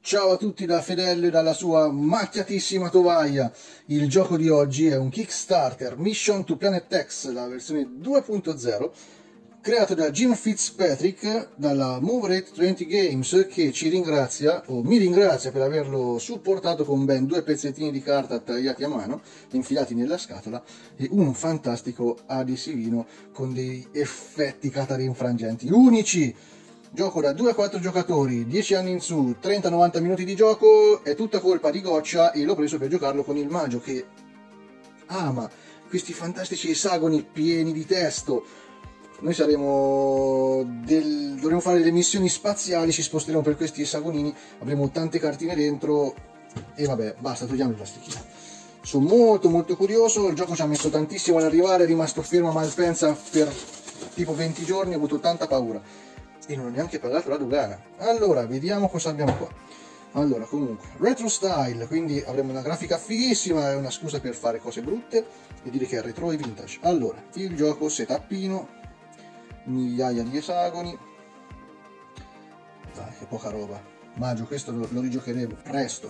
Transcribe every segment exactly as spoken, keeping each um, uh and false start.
Ciao a tutti da Fedello e dalla sua macchiatissima tovaglia. Il gioco di oggi è un Kickstarter Mission to Planet X, la versione due punto zero, creato da Jim Fitzpatrick dalla Move Rate venti Games, che ci ringrazia, o mi ringrazia, per averlo supportato con ben due pezzettini di carta tagliati a mano, infilati nella scatola, e un fantastico adesivino con dei effetti catarinfrangenti unici. Gioco da due a quattro giocatori, dieci anni in su, trenta novanta minuti di gioco, è tutta colpa di Goccia e l'ho preso per giocarlo con il Maggio, che ama questi fantastici esagoni pieni di testo. Noi saremo del... dovremo fare le missioni spaziali, ci sposteremo per questi esagonini, avremo tante cartine dentro e vabbè, basta, togliamo il plastichino. Sono molto molto curioso, il gioco ci ha messo tantissimo ad arrivare, è rimasto fermo a Malpensa per tipo venti giorni, ho avuto tanta paura. E non ho neanche pagato la dogana. Allora, vediamo cosa abbiamo qua. Allora, comunque, retro style, quindi avremo una grafica fighissima, è una scusa per fare cose brutte e dire che è retro e vintage. Allora, il gioco setupino, migliaia di esagoni. Dai, che poca roba. Maggio, questo lo, lo rigiocheremo presto.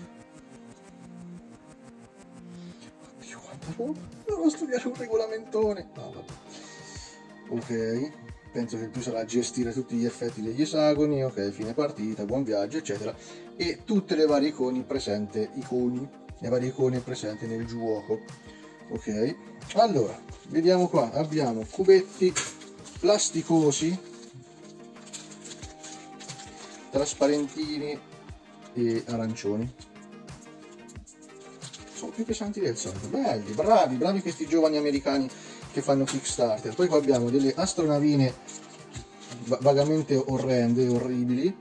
Oddio, quanta roba. Devo studiare un regolamentone. No, vabbè. Ok. Penso che il più sarà gestire tutti gli effetti degli esagoni, ok, fine partita, buon viaggio, eccetera, e tutte le varie icone presenti, iconi, le varie icone presenti nel gioco, ok. Allora, vediamo qua, abbiamo cubetti plasticosi, trasparentini e arancioni. Sono più pesanti del solito, belli, bravi, bravi questi giovani americani che fanno Kickstarter. Poi qua abbiamo delle astronavine vagamente orrende, orribili,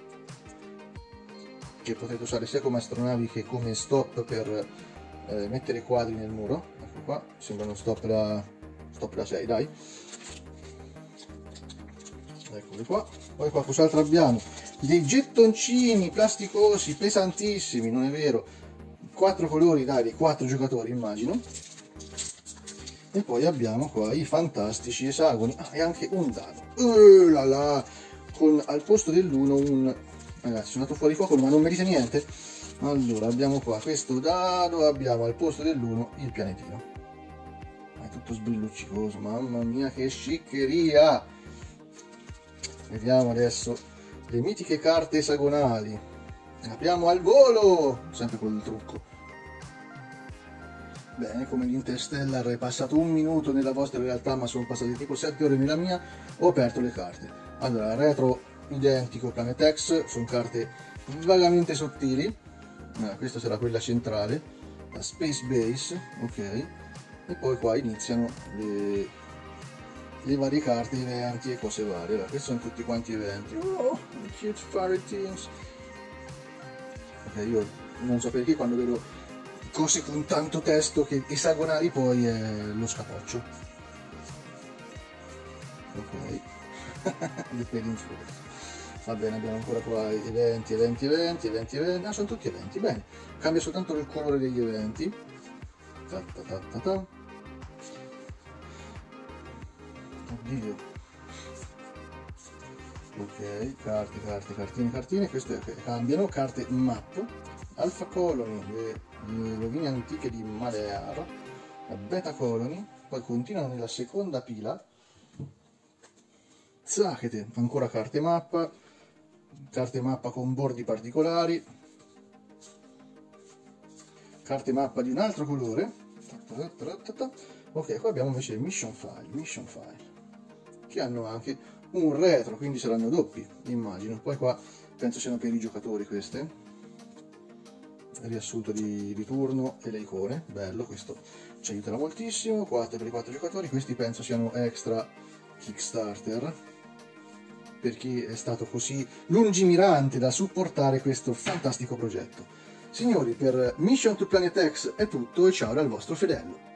che potete usare sia come astronavi che come stop per eh, mettere quadri nel muro. Ecco qua, sembrano stop da, stop da sei, dai. Eccoli qua. Poi qua cos'altro abbiamo? Dei gettoncini plasticosi, pesantissimi, non è vero? Quattro colori, dai, di quattro giocatori immagino. E poi abbiamo qua i fantastici esagoni, ah, e anche un dado, uh, là là, con al posto dell'uno un... ragazzi, sono andato fuori fuoco ma non mi dite niente. Allora, abbiamo qua questo dado, abbiamo al posto dell'uno il pianetino. È tutto sbrilluccicoso, mamma mia che sciccheria! Vediamo adesso le mitiche carte esagonali. Apriamo al volo, sempre col trucco. Bene, come l'Interstellar è passato un minuto nella vostra realtà, ma sono passate tipo sette ore nella mia, ho aperto le carte. Allora, retro identico Planet X, sono carte vagamente sottili. Allora, questa sarà quella centrale, la Space Base, ok. E poi qua iniziano le, le varie carte, eventi e cose varie. Allora, questi sono tutti quanti eventi. Oh, cute fairy things. Ok, io non so perché quando vedo cose con tanto testo che esagonali poi è lo scapoccio. Ok. Le peli in fuori. Va bene, abbiamo ancora qua eventi, eventi, eventi, eventi, eventi. Ah, sono tutti eventi, bene. Cambia soltanto il colore degli eventi. Ta ta ta ta ta. Oddio. Ok, carte, carte, cartine, cartine. Queste cambiano. Carte map. Alpha Colony, le, le rovine antiche di Malear, la Beta Colony, poi continuano nella seconda pila, Zacchete, ancora carte mappa, carte mappa con bordi particolari, carte mappa di un altro colore, ok, qua abbiamo invece il Mission File, Mission File, che hanno anche un retro, quindi saranno doppi, immagino, poi qua penso siano per i giocatori queste. Riassunto di, di turno e le icone, bello, questo ci aiuterà moltissimo. Quattro per i quattro giocatori, questi penso siano extra Kickstarter per chi è stato così lungimirante da supportare questo fantastico progetto. Signori, per Mission to Planet X è tutto e ciao dal vostro Fedello.